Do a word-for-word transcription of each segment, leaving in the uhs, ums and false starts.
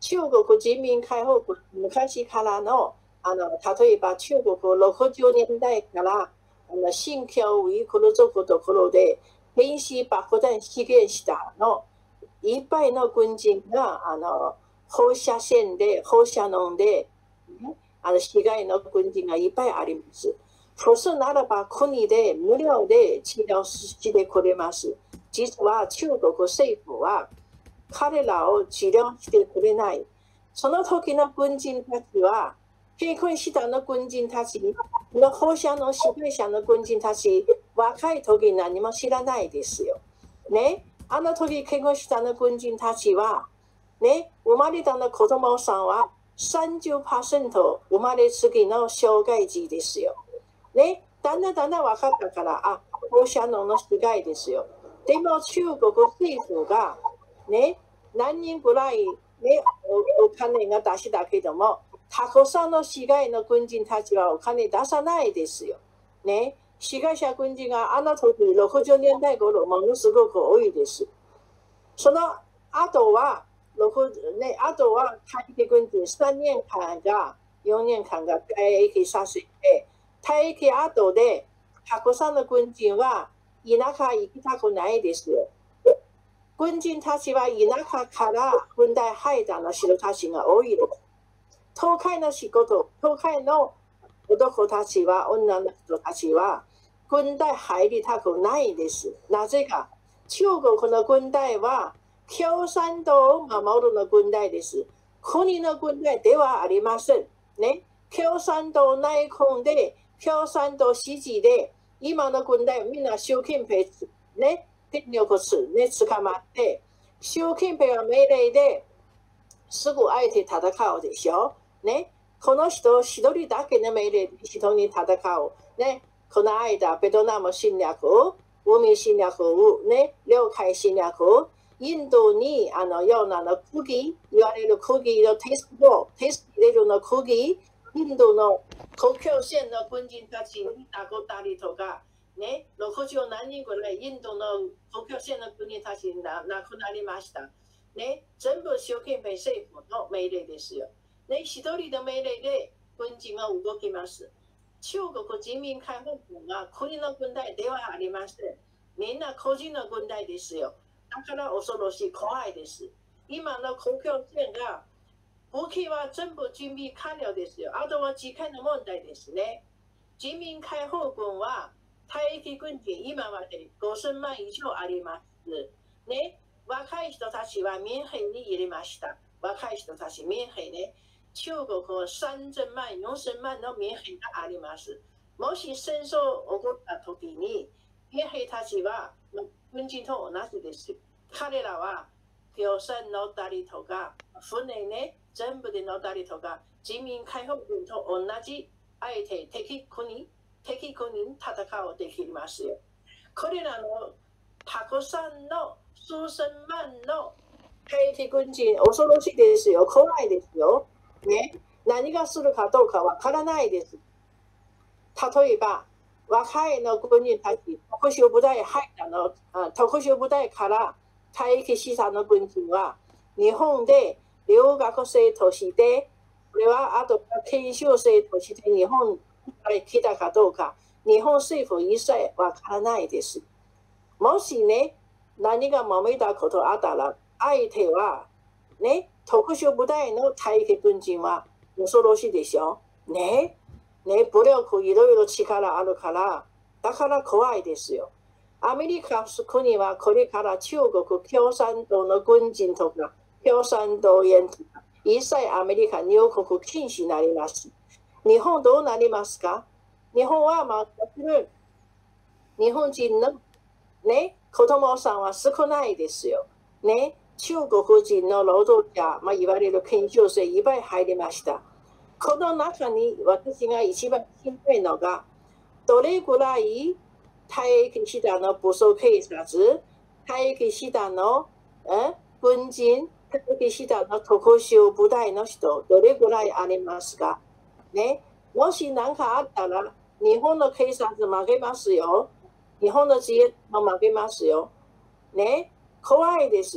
中国人民解放軍昔からの、あの例えば中国ろくじゅうねんだいからあの新疆ウイグル族のところで原子爆弾試験したのいっぱいの軍人があの放射線で放射能で、ね、あの被害の軍人がいっぱいあります。普通ならば国で無料で治療してくれます。実は中国政府は彼らを治療してくれない。その時の軍人たちは、経験したの軍人たち、の放射能被害者の軍人たち、若い時何も知らないですよ。ね、あの時経験したの軍人たちは、ね、生まれたの子供さんは さんじゅっパーセント 生まれつきの障害児ですよ。ね、だんだんだんだん分かったから、あ、放射能の被害ですよ。でも中国政府が、ね、何人ぐらい、ね、お, お金が出したけども、たくさんの被害の軍人たちはお金出さないですよ。ね、被害者軍人があの時ろくじゅうねんだい頃ものすごく多いです。その後は、ね、あとは退役軍人さんねんかんがよねんかんが退役させて、退役後でたくさんの軍人は田舎行きたくないですよ。軍人たちは田舎から軍隊入ったの人たちが多いです。東海の仕事、東海の男たちは、女の人たちは軍隊入りたくないです。なぜか、中国の軍隊は共産党を守るの軍隊です。国の軍隊ではありません。ね、共産党内紛で、共産党支持で、今の軍隊みんな習近平、ね、権力ね、捕まって、習近平は命令ですぐ相手戦うでしょ。ね、この人一人だけの命令で人に戦う。ね、この間、ベトナム侵略、海侵略、ね、領海侵略、インドにあのようなの釘、言われる釘のテスト、テスト入れるの釘、インドの国境線の軍人たちに殴ったりとか、ね、ろくじゅうなんにんぐらいインドの国境線の国たちが亡くなりました。ね、全部習近平政府の命令ですよ。ね、一人の命令で軍人が動きます。中国人民解放軍は国の軍隊ではありません。みんな個人の軍隊ですよ。だから恐ろしい、怖いです。今の国境線が武器は全部準備完了ですよ。あとは時間の問題ですね。人民解放軍は退役軍人今までごせんまん以上あります。ね、若い人たちは民兵に入れました。若い人たち民兵ね。中国さんぜんまん、よんせんまんの民兵があります。もし戦争起こった時に、民兵たちは軍人と同じです。彼らは漁船乗ったりとか、船ね、全部で乗ったりとか、人民解放軍と同じ相手、敵国、敵国に戦うできますよ。これらのたくさんの数千万の退役軍人、恐ろしいですよ。怖いですよ。ね、何がするかどうかわからないです。例えば、若いの軍人たち、特殊部隊入ったの、特殊部隊から退役したの軍人は、日本で留学生として、これはあと研修生として日本に来たかどうか、日本政府一切わからないです。もしね、何が揉めたことあったら、相手は、ね、特殊部隊の退役軍人は恐ろしいでしょ。ね、ね、武力いろいろ力あるから、だから怖いですよ。アメリカ国はこれから中国共産党の軍人とか、共産党員とか、一切アメリカ入国禁止になります。日本どうなりますか？日本はまあ、日本人の、ね、子供さんは少ないですよ。ね、中国人の労働者、まあ、いわゆる研修生いっぱい入りました。この中に私が一番心配なのが、どれぐらい退役したの武装警察、退役したのえ軍人、退役したの特殊部隊の人、どれぐらいありますか？ね、もし何かあったら、日本の警察負けますよ。日本の自衛も負けますよ。ね、怖いですよ。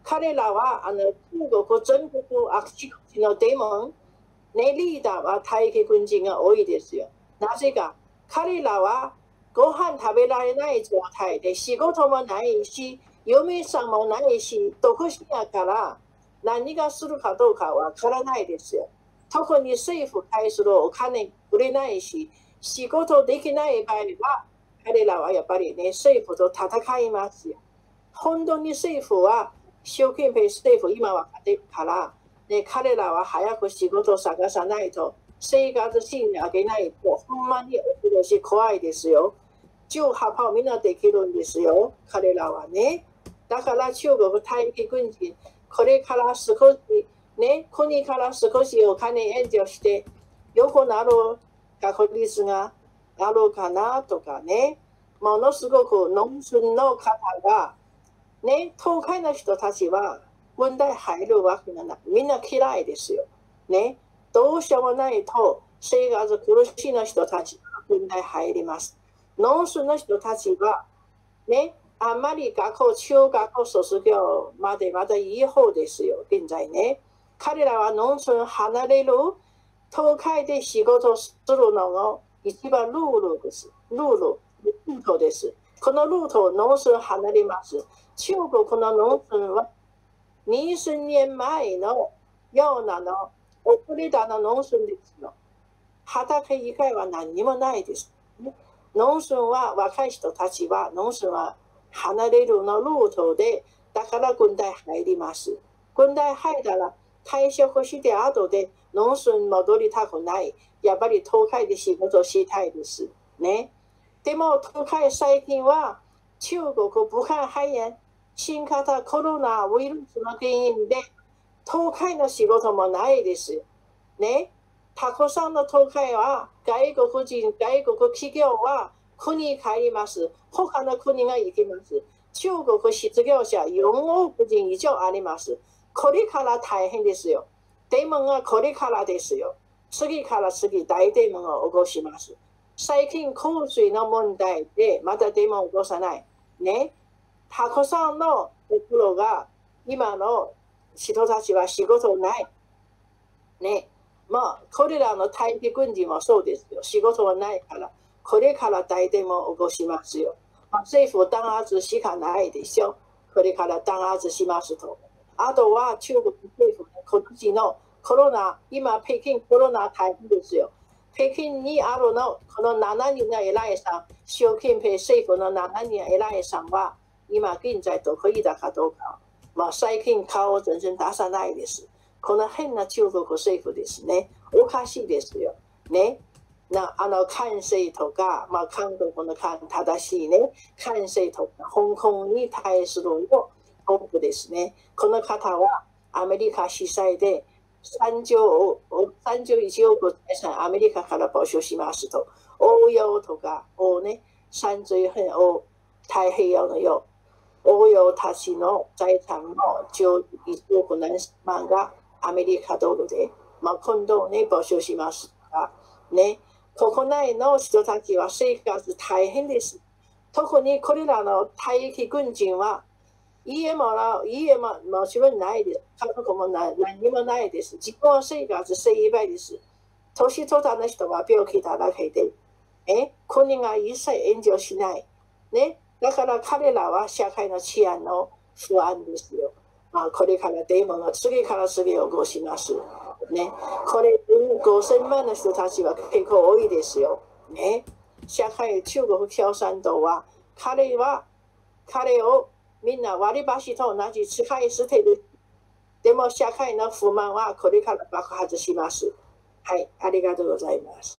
彼らはあの中国全国あちこちのデモン、ね、リーダーは退役軍人が多いですよ。なぜか彼らはご飯食べられない状態で仕事もないし、嫁さんもないし、独身やから何がするかどうかわからないですよ。特に政府対するお金くれないし、仕事できない場合は、彼らはやっぱりね、政府と戦いますよ。本当に政府は、習近平政府今は勝てるから、ね、彼らは早く仕事を探さないと、生活費にあげないと、ほんまに恐ろしい怖いですよ。じゅうはちパーみんなできるんですよ、彼らはね。だから中国退役軍人、これから少し、ね、国から少しお金援助して、良くなる確率があるかなとかね、ものすごく農村の方が、ね、東海の人たちは問題入るわけがない。みんな嫌いですよ。ね、どうしようもないと生活苦しいの人たちが問題入ります。農村の人たちは、ね、あんまり学校、中学校卒業までまだいい方ですよ、現在ね。彼らは農村離れる、東海で仕事するのが一番ルールです。ルール、ルートです。このルートを農村離れます。中国の農村はにじゅうねんまえのようなの遅れたの農村ですよ。畑以外は何にもないです。農村は若い人たちは農村は離れるのルートで、だから軍隊入ります。軍隊入ったら退職して後で農村戻りたくない。やっぱり東海で仕事したいです。ね。でも東海最近は中国武漢肺炎、新型コロナウイルスの原因で東海の仕事もないです。ね。たくさんの東海は外国人、外国企業は国に帰ります。他の国が行きます。中国失業者よんおく人以上あります。これから大変ですよ。デモがこれからですよ。次から次大デモを起こします。最近洪水の問題でまたデモを起こさない。ね。たくさんのところが今の人たちは仕事ない。ね。まあ、これらの退役軍人もそうですよ。仕事はないから、これから大デモを起こしますよ。まあ、政府弾圧しかないでしょ。これから弾圧しますと。あとは中国政府、今年のコロナ、今、北京コロナ大変ですよ。北京にあるの、このしちにんの偉いさん、習近平政府のしちにん偉いさんは、今現在どこにいたかどうか。まあ、最近顔を全然出さないです。この変な中国政府ですね。おかしいですよ。ね。なあの関西とか、まあ、韓国の正しいね、関西とか、香港に対するのトップですね。この方はアメリカ主催でさんじゅういちおく財産アメリカから募集しますと。応用とか、をね、さんじゅうへんを太平洋のよう、応用たちの財産のじゅういちおくなんまんがアメリカドルで、まあ、今度ね、募集しますが、ね、国内の人たちは生活大変です。特にこれらの退役軍人は、家も家ももちろんないです。家族も何にもないです。自分生活精一杯です。年取ったの人は病気だらけで、え国が一切援助しない。ね、だから彼らは社会の治安の不安ですよ。まあ、これからデモが次から次起こします。ね、これごせんまんの人たちは結構多いですよ。ね、社会、中国共産党は彼は彼をみんな割り箸と同じ使い捨てる。でも社会の不満はこれから爆発します。はい、ありがとうございます。